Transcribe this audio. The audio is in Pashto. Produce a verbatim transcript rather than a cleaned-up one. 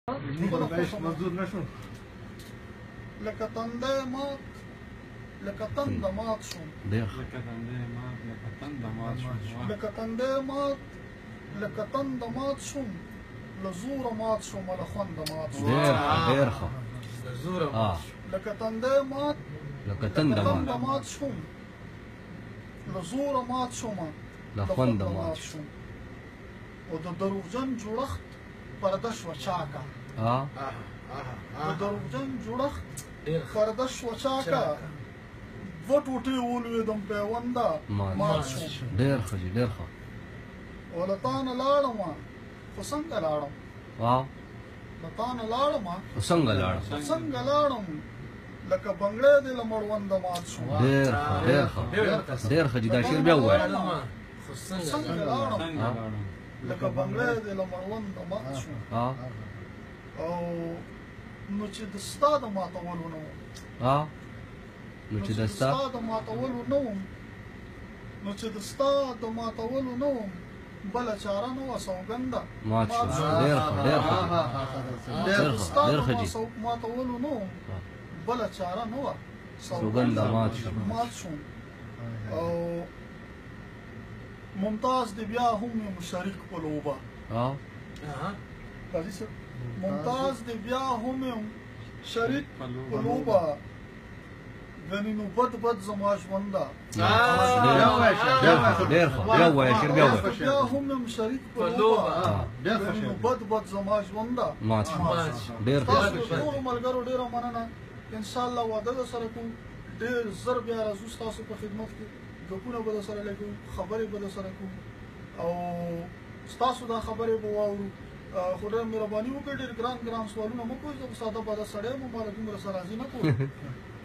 منظور نشو لکه تندی مات لکه تنده مات شوم لکه تندی مات لکه تنده مات شوم لکه تندی مات لکه تنده مات شوم له زوره مات شوم له خونده مات شوم ډېر ښه ډېر ښه له زوره لکه تندی مات لکه تنده تنده مات شوم له زوره مات شوم له خونده مات شوم او د دروغجن جوړښت پرده شوه چاکه د دروغجن جوړښت پرده شوه چاکه دوه ټوټې ولوېدم پیونده مات شوم ډېر ښه جي ډېر ښه او له تا نه لاړم خو څنګه لاړم له تا نه لاړم خو څنګه لاړم څنګه لاړم لکه بنګړی دی له مړونده مات شوم ډېر ښه ډېر ښه ډېر ښه جي دا شعر بیا ووایه څنګه لاړم لکه بنګړی دی له مړونده مات شوم او نو چې د ستا د ماتولو نه وم نو چې د ستا د ماتولو نه وم نو چې د ستا د ماتولو نه وم بله چاره نه وه سوګنده مات شو ډېر ښه ډېر ښه ډېر ښه ډېر ښه جي ماتولو نه وم بله چاره نه وه سوګنده مات شو مات شوم او ممتاز دی بیا هم یم شریک په لوبه قاضي صاحب ممتاز دی بیا هم یم شریک په لوبه ګنې نو بد بد زما ژونده ډېر ښه بیا ووایه شعر بیا ووایه بیا هم یم شریک په لوبه ګنې نو بد بد زما ژونده مات شو ډېر ښه تاسو ټولو ملګرو ډېره مننه انشاءالله واده درسره کوو ډېر زر بیا راځو ستاسو په خدمت کې ګپونه به درسره لګوو خبرې به درسره کوو او ستاسو دا خبرې به واورو خو ډېره مهرباني وکړئ ډېر ګران ګران سوالونه مه کوئ زه خو ساده باده سړی یم ما له دومره سره راضي نه کوم